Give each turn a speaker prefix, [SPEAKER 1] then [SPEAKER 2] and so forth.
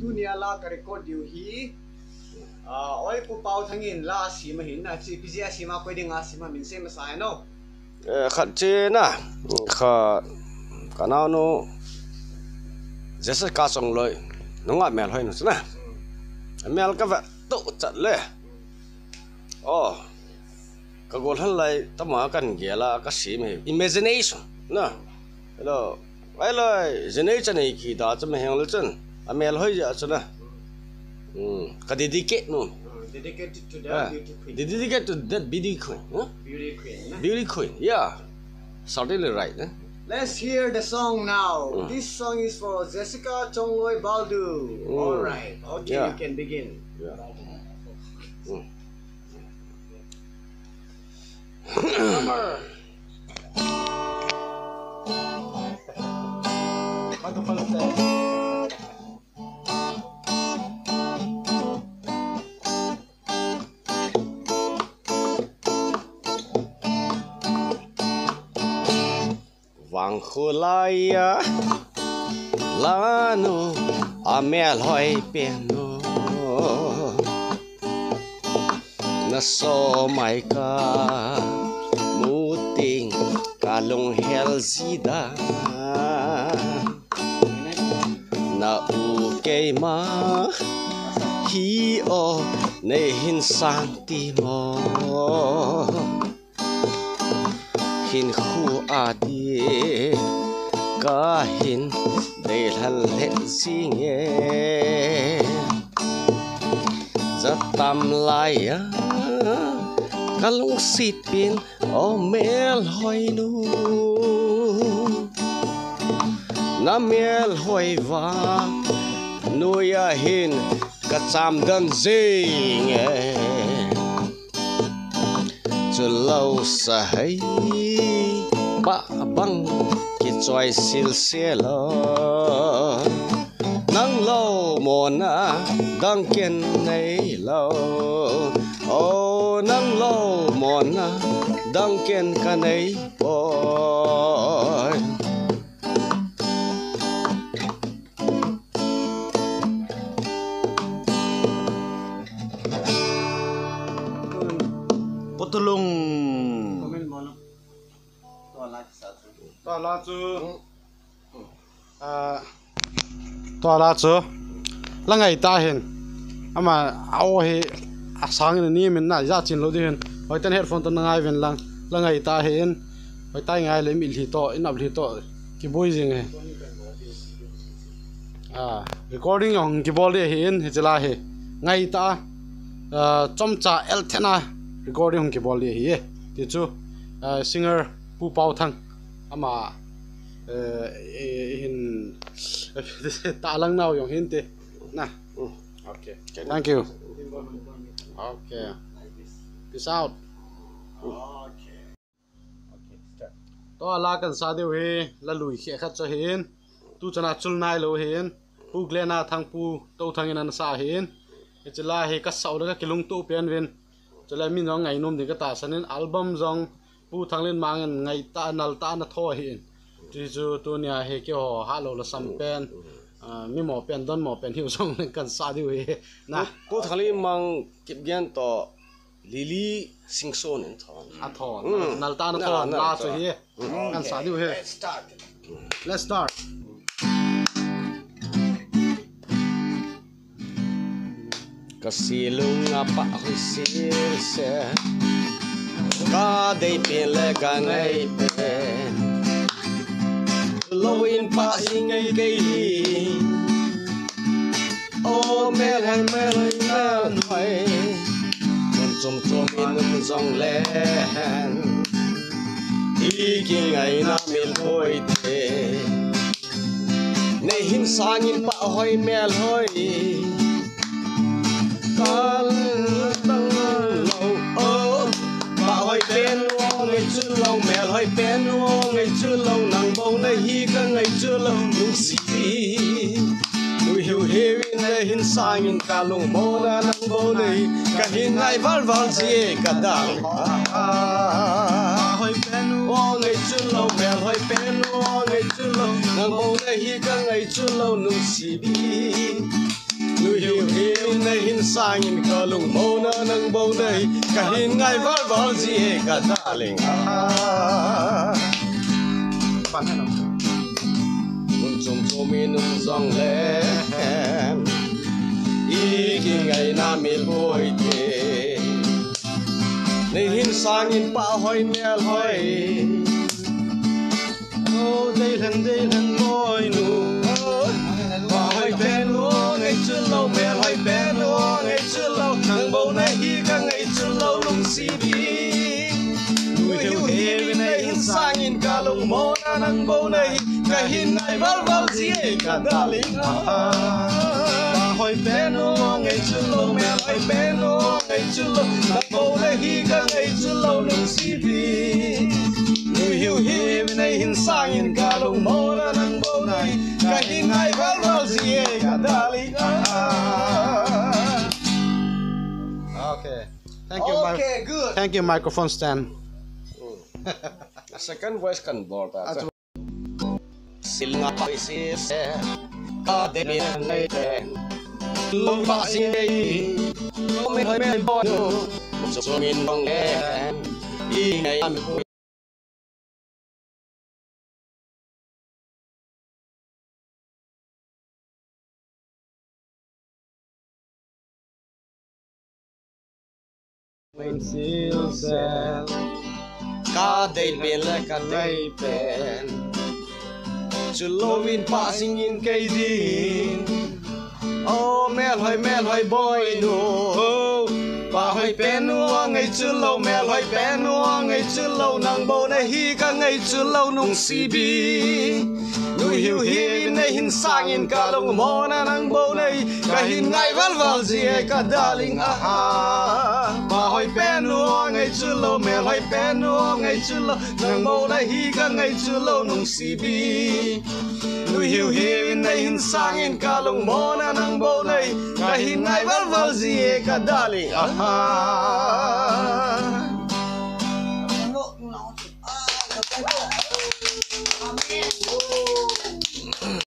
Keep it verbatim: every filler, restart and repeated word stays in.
[SPEAKER 1] dunia la ka record diu hi a oi pu pau thangin la si ma hin na chi pizia si ma ko ding a si ma min se ma sai no
[SPEAKER 2] khát chế na khá cả nào nó rất là cá song lợi nó ngọt mèo hơi nữa chứ na mèo cái vật tự chặt lệ oh cái gọi là lại tao mà cần gì là cái gì mà imagination nè hello vậy là imagination này khi đó cho mình hiểu được chứ mèo hơi gì chứ na cái dedicate nó
[SPEAKER 1] dedicated to the beauty queen
[SPEAKER 2] dedicated to that beauty queen huh?
[SPEAKER 1] beauty queen
[SPEAKER 2] beauty queen yeah certainly right eh?
[SPEAKER 1] Let's hear the song now.
[SPEAKER 2] Mm.
[SPEAKER 1] This song is for Jessica Chongloy Baldu.
[SPEAKER 2] Mm.
[SPEAKER 1] All right. Okay,
[SPEAKER 2] Yeah.
[SPEAKER 1] you can begin.
[SPEAKER 2] Yeah. Mm.
[SPEAKER 1] Number. Bago pala tayo.
[SPEAKER 2] Vang khulaya lanu amel hoi piano na so mai ka muting kalong helzida na ukay ma hi o ne hin sang ti mo hin khu adi ka hin de hal le singe zatam lai kalung sipin o mel hoi nu na mel hoi va nuya hin ka cham dan zinge chu lâu sa hay ba băng ki choi sil se lo nang lo mo na dang ken nei lo o nang lo mo na dang ken ka nei boy
[SPEAKER 3] Potulong
[SPEAKER 1] Comment mo no. To la sa.
[SPEAKER 3] to la chu à to la chu la ngai ta hen ama ao he asang ni min na ja chin lo di hen hoi tan headphone tan ngai ven lang la ngai ta hen hoi tai ngai le mil hi to in ab hi to ki boi jing he à recording ong ki bol de hen he chela he ngai ta chom cha el thena recording ong ki bol de hi ti chu singer pu pau thang ama hin ta lang nào yong hin te na okay thank you okay peace out
[SPEAKER 1] Okay. Okay, start.
[SPEAKER 3] to ala kan sa deu he la lui khe khat cha hin tu chana chul nai lo hin pu glena thang pu to thangin an sa hin chila he ka sau la ka kilung tu pen ven chila min jong ngai nom de ka ta sanin album jong pu thanglen mangen ngai ta nal ta na tho hin ti chu tu nia he ke ho ha lo la sam pen mi mo pen don mo pen hiu jong kan sa deu he na
[SPEAKER 2] cô thằng li mang kịp gian to lily sing son in thong
[SPEAKER 3] a tho nal ta na tho la chu hi kan sa deu he
[SPEAKER 1] Let's start.
[SPEAKER 3] let's start
[SPEAKER 2] kasilung apa hoi sil se ka dei pin le ka ngai pen loin pa ingai dei o mel hai mel hai mel hai con chom chom in um zong len i ki ngai na mil hoi te nei hin sang in pa hoi mel hoi con tông lâu ô bà hỏi bên ô ngày chưa lâu mẹ hỏi bên ô ngày chưa lâu nàng bầu này hi cả ngày chưa lâu nung xì nuôi hiểu hiểu này hin sang in cả lồng bầu na nàng bầu này cả hin ngày val val gì cả đàng hỏi bên ô ngày chưa lâu mẹ hỏi bên ô ngày chưa lâu nàng bầu này hi cả ngày chưa lâu nung xì hiu hiu nay hin sang in ka lung mo na nang bo nay ka hin ngai var var zi ka darling ah
[SPEAKER 3] bạn hay nào
[SPEAKER 2] nun chum chum in nun zong le i ki ngai na mi boi te nay hin sang in pa hoi mel hoi
[SPEAKER 3] ô đây lần đây lần môi nụ
[SPEAKER 2] hoi ben lo ngày chưa lâu mẹ hoi ben lo ngày chưa lâu thằng bầu này hi cả ngày chưa lâu lung si bi nuôi hiu hi bên này hin sang in cả lung mô na thằng bầu này cả hin ngày val val gì cả darling ah hoi ben lo ngày chưa lâu mẹ hoi ben lo ngày chưa lâu thằng bầu này hi cả ngày chưa lâu lung si bi nuôi hiu hi bên này hin sang in cả lung mô na thằng bầu này cả hin ngày val val gì cả darling ah
[SPEAKER 3] okay thank you my,
[SPEAKER 1] Okay, good.
[SPEAKER 3] thank you microphone stand
[SPEAKER 2] second voice kan bor ta silnga paisi se ka de mi nei te lo ba sin dei lo me hoi me bo no so min bong le i nei am
[SPEAKER 3] when still sad
[SPEAKER 2] ka de mi le ka nei pen chu lo win pa sing in kai din oh mel hoi mel hoi boy no pa hoi pen no ngày chưa lâu mel hoi pen no ngày chưa lâu nàng bầu này hi ka ngày chưa lâu nung si bi nuôi hiu hi này hin sang in ka long mo na nàng bầu này ka hin ngày val val gì ka darling ah pa hoi pen no ngày chưa lâu mel hoi pen no ngày chưa lâu nàng bầu này hi ka ngày chưa lâu nung si bi nuôi hiu hi này hin sang in ka long mo na nàng bầu này ka hin ngày val val gì ka darling ah